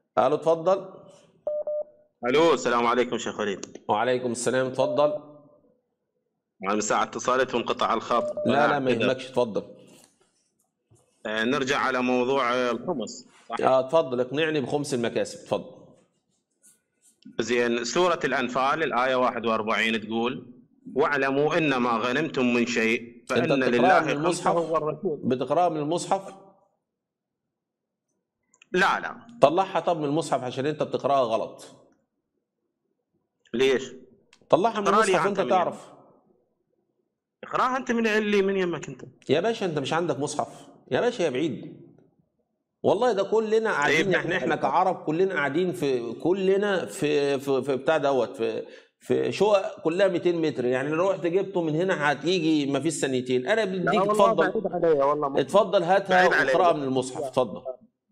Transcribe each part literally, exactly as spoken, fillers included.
الو اتفضل. الو السلام عليكم شيخ وليد. وعليكم السلام، اتفضل. من ساعة اتصلت وانقطع الخط. لا لا ما اعتذر. يهمكش، اتفضل. آه، نرجع على موضوع آه، الخمس، صحيح؟ اه اتفضل، اقنعني بخمس المكاسب، اتفضل. زين، سورة الأنفال الآية واحد وأربعين تقول: واعلموا إنما غنمتم من شيء انت فإن بتقراها من لله خمسه المصحف؟ والرسول. بتقراها من المصحف؟ لا لا. طلعها طب من المصحف عشان انت بتقراها غلط. ليش؟ طلعها من اقرا لي المصحف أنت وانت من يمك. تعرف. اقراها أنت من اللي من يمك أنت. يا باشا انت مش عندك مصحف يا باشا يا بعيد. والله ده كلنا طيب قاعدين، يعني احنا كعرب كلنا قاعدين في كلنا في في, في بتاع دوت في في شقق كلها مئتين متر، يعني لو رحت جبته من هنا هتيجي ما فيش ثانيتين. انا لا بديك والله اتفضل، بعيد علي، والله ما اتفضل هاتها بعيد علي. واقراها من المصحف، اتفضل.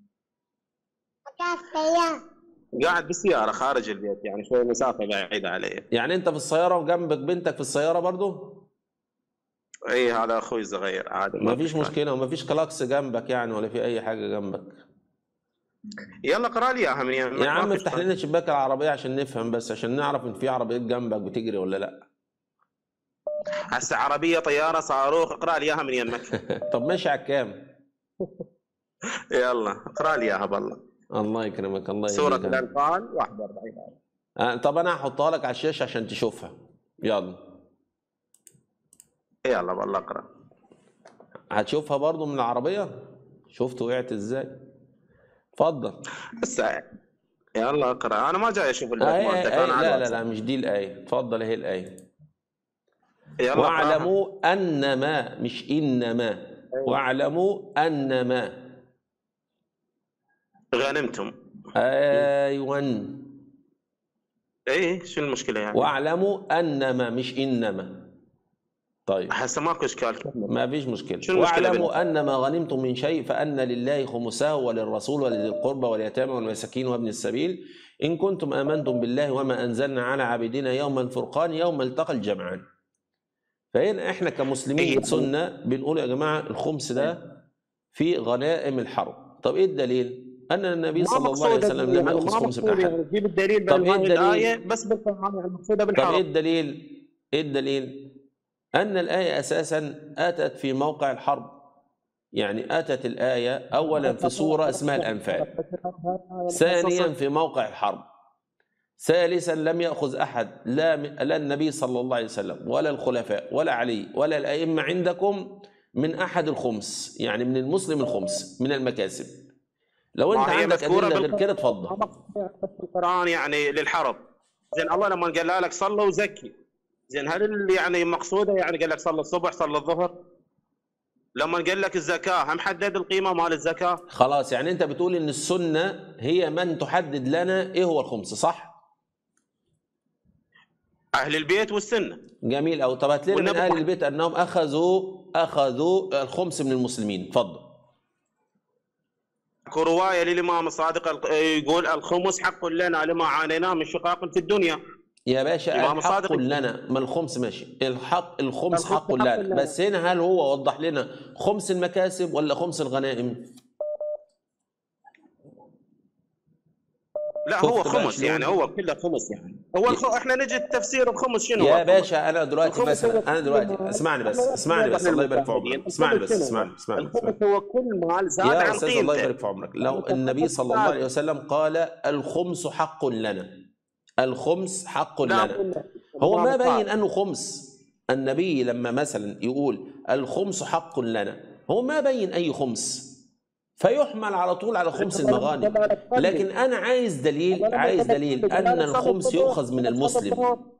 قاعد بالسيارة خارج البيت، يعني شوي مسافة بعيدة علي. يعني انت في السياره وجنبك بنتك في السياره برضو؟ اي هذا اخوي الصغير عادي، ما ما فيش فيش مانع. مشكله، وما فيش كلاكس جنبك يعني ولا في اي حاجه جنبك؟ يلا اقرا لي اياها من يا يمك، ما عم في افتح اشكال. لنا شباك العربيه عشان نفهم، بس عشان نعرف ان في عربيات جنبك بتجري ولا لا. هسه عربيه، طياره، صاروخ، اقرا لي اياها من يمك. طب ماشي على الكام؟ يلا اقرا لي اياها بالله. الله يكرمك، الله سوره يهديك. الانفال واحد وأربعين آية. آه طب انا هحطها لك على الشاشه عشان تشوفها. يلا. يلا بالله اقرا. هتشوفها برضو من العربيه؟ شفت وقعت ازاي؟ اتفضل. هسه يلا اقرا، انا ما جاي اشوف البيت اهي مالتك، اهي انا على لا لا لا الواتساب. مش دي الايه، اتفضل اهي الايه. يلا اقراها. واعلموا انما، مش انما، واعلموا انما. غنمتم. ايوه. ايه شو المشكله يعني؟ واعلموا انما مش انما. طيب هسه ماكو اشكال، كمل. ما فيش مشكله. شو المشكله واعلموا بالنسبه؟ انما غنمتم من شيء فان لله خمسه وللرسول ولذي القربى واليتامى والمساكين وابن السبيل ان كنتم امنتم بالله وما انزلنا على عبيدنا يوم الفرقان يوم التقى الجمعان. فهنا احنا كمسلمين هي سنه بنقول يا جماعه الخمس ده في غنائم الحرب. طب ايه الدليل؟ ان النبي ما صلى الله عليه مقصوده، وسلم لم يعني ياخذ ما خمس من مقصوده، احد. يعني تجيب الدليل طب بدل ايه هاي الايه الدليل؟ بس بالقران، يعني مقصوده طب ايه بالحرب. الدليل؟ ايه الدليل؟ أن الآية أساسا أتت في موقع الحرب. يعني أتت الآية أولا في سورة اسمها الأنفال، ثانيا في موقع الحرب، ثالثا لم يأخذ أحد، لا لا النبي صلى الله عليه وسلم ولا الخلفاء ولا علي ولا الأئمة عندكم من أحد الخمس، يعني من المسلم الخمس من المكاسب. لو أنت ما هي عندك مذكوره أدلة غير كده بالقران، ما اتفضل. مقصودة بس بالقران يعني للحرب. زين الله لما قال لك صلوا وزكي، زين هل اللي يعني مقصوده يعني قال لك صلى الصبح صلى الظهر؟ لما قال لك الزكاه هم حدد القيمه مال الزكاه. خلاص، يعني أنت بتقول إن السنة هي من تحدد لنا إيه هو الخمس، صح؟ اهل البيت والسنه جميل أوي. طب هات لنا من والنبي أهل محمد. البيت أنهم أخذوا أخذوا الخمس من المسلمين، اتفضل. اكو روايه للامام الصادق يقول: الخمس حق لنا لما عانيناه من شقاق في الدنيا. يا باشا الامام الحق الصادق يقول: لنا، ما الخمس ماشي، الحق الخمس الخمس حق حق لنا، لنا. بس هنا هل هو وضح لنا خمس المكاسب ولا خمس الغنائم؟ لا هو شفت بقى خمس، يعني شلون؟ هو كله خمس، يعني هو الخ... احنا نجي التفسير الخمس شنو هو يا الخمس؟ باشا انا دلوقتي الخمس هو مثلا، انا كل دلوقتي مال. اسمعني احنا بس بس اسمعني نوضح بس الله يبارك في للمشاهدين عمرك، اسمعني الخمس بس شنو هو؟ اسمعني اسمعني الخمس اسمعني. هو كل مال زاد يا عن استاذ الله قيمته. يبارك في عمرك، لو يعني النبي تخلص صلى الله عليه زاد. وسلم قال الخمس حق لنا، الخمس حق لا لنا، قلنا هو الامام ما بين الصادق. انه خمس. النبي لما مثلا يقول الخمس حق لنا، هو ما بين اي خمس، فيحمل على طول على انت خمس الله لما المغانم. قال لك لكن صلي، انا عايز الله دليل، لما عايز قال لك دليل صلي قال ان لك صلي الخمس الصبح، يؤخذ من قال لك صلي المسلم. الظهر.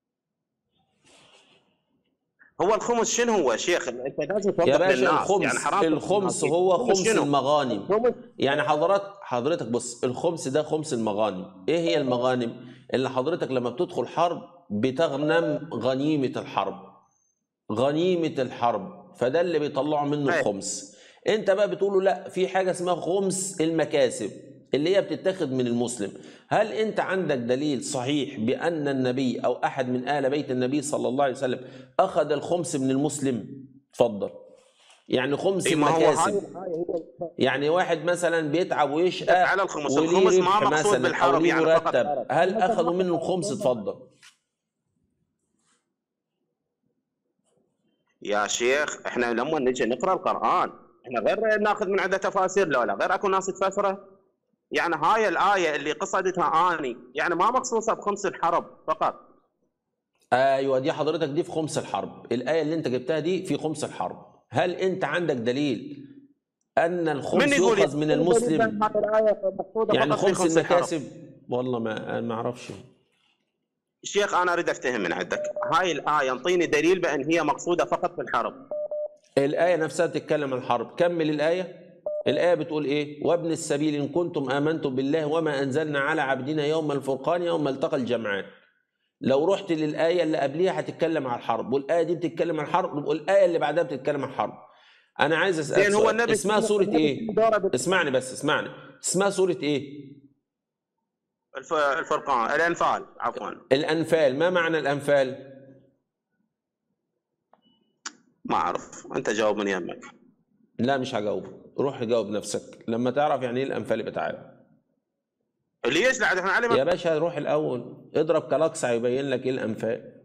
هو الخمس شنو هو يا شيخ؟ انت لازم يا توضح باشا للناس، يعني الخمس، حرام تفتي الناس الخمس فيه. هو الخمس خمس شنو؟ المغانم. الخمس يعني حضرتك حضرتك بص، الخمس ده خمس المغانم. ايه هي المغانم؟ اللي حضرتك لما بتدخل حرب بتغنم غنيمة الحرب، غنيمة الحرب، فده اللي بيطلعوا منه الخمس. انت بقى بتقولوا لا، في حاجة اسمها خمس المكاسب اللي هي بتتاخد من المسلم. هل انت عندك دليل صحيح بأن النبي او احد من آل بيت النبي صلى الله عليه وسلم اخذ الخمس من المسلم؟ اتفضل. يعني خمس إيه، ما هو هاي المكاسب. الآية هي يعني واحد مثلا بيتعب ويشقى على الخمس، وليه الخمس ما ربح مقصود مثلا او بالحرب ليه يعني فقط. مرتب، هل اخذوا منه الخمس؟ اتفضل. يا شيخ احنا لما نجي نقرا القران احنا غير ناخذ من عنده تفاسير، لا لا غير اكو ناس تفسره. يعني هاي الايه اللي قصدتها اني يعني ما مخصوصه بخمس الحرب فقط. ايوه دي حضرتك دي في خمس الحرب، الايه اللي انت جبتها دي في خمس الحرب. هل انت عندك دليل ان من الخمس يقول يؤخذ من يقول دليل المسلم؟ بأن هاي الايه مقصوده يعني فقط في خمس خمس الحرب. المكاسب؟ والله ما ما اعرفش. شيخ انا اريد افتهم من عندك، هاي الايه انطيني دليل بان هي مقصوده فقط في الحرب. الآية نفسها تتكلم عن الحرب. كمل الآية. الآية بتقول إيه؟ وابن السبيل إن كنتم آمنتم بالله وما أنزلنا على عبدنا يوم الفرقان يوم التقى الجمعان. لو رحت للآية اللي قبليها هتتكلم عن الحرب، والآية دي بتتكلم عن الحرب، والآية اللي بعدها بتتكلم عن الحرب. أنا عايز أسألك زين هو سؤال، النبي اسمها سورة النبي إيه؟ دوره بال- اسمعني بس اسمعني، اسمها سورة إيه؟ الف- الفرقان الانفال عفوا. الأنفال. ما معنى الأنفال؟ ما اعرف، انت جاوب من يمك. لا مش هجاوبك، روح جاوب نفسك لما تعرف يعني إيه الأنفال بتاعها. ليش لا احنا علي يا باشا روح الأول اضرب كلاكسع يبين لك إيه الأنفال.